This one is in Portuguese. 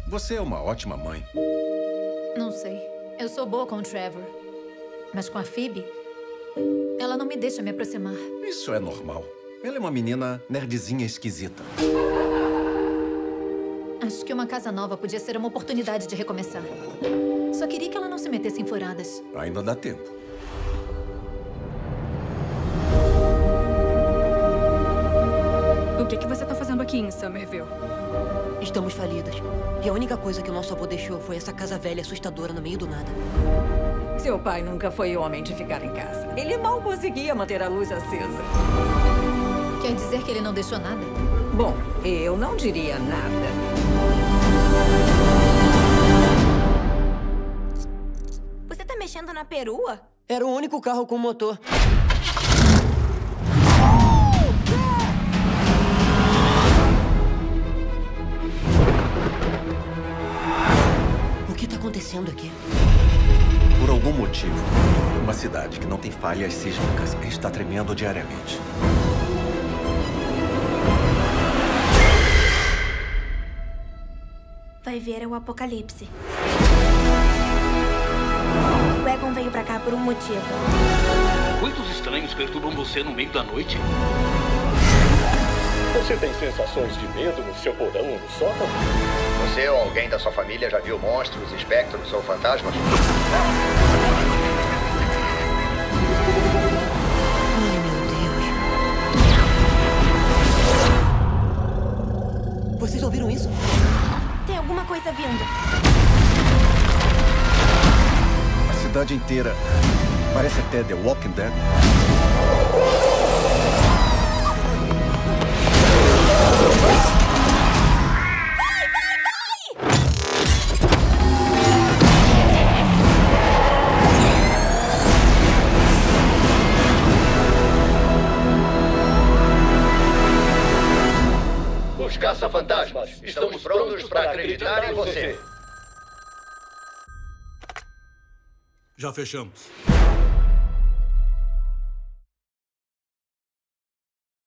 Você é uma ótima mãe. Não sei. Eu sou boa com o Trevor. Mas com a Phoebe, ela não me deixa me aproximar. Isso é normal. Ela é uma menina nerdzinha esquisita. Acho que uma casa nova podia ser uma oportunidade de recomeçar. Só queria que ela não se metesse em furadas. Ainda dá tempo. O que você tá fazendo aqui em Somerville? Estamos falidas. E a única coisa que o nosso avô deixou foi essa casa velha assustadora no meio do nada. Seu pai nunca foi homem de ficar em casa. Ele mal conseguia manter a luz acesa. Quer dizer que ele não deixou nada? Bom, eu não diria nada. Você tá mexendo na perua? Era o único carro com motor. O que tá acontecendo aqui? Por algum motivo, uma cidade que não tem falhas sísmicas está tremendo diariamente. Vai ver, é o apocalipse. O Egon veio pra cá por um motivo. Quantos estranhos perturbam você no meio da noite? Você tem sensações de medo no seu porão ou no sótão? Você ou alguém da sua família já viu monstros, espectros ou fantasmas? Ai, meu Deus. Vocês ouviram isso? Tem alguma coisa vindo. A cidade inteira parece até The Walking Dead. Os caça-fantasmas, estamos prontos para acreditar em você. Já fechamos.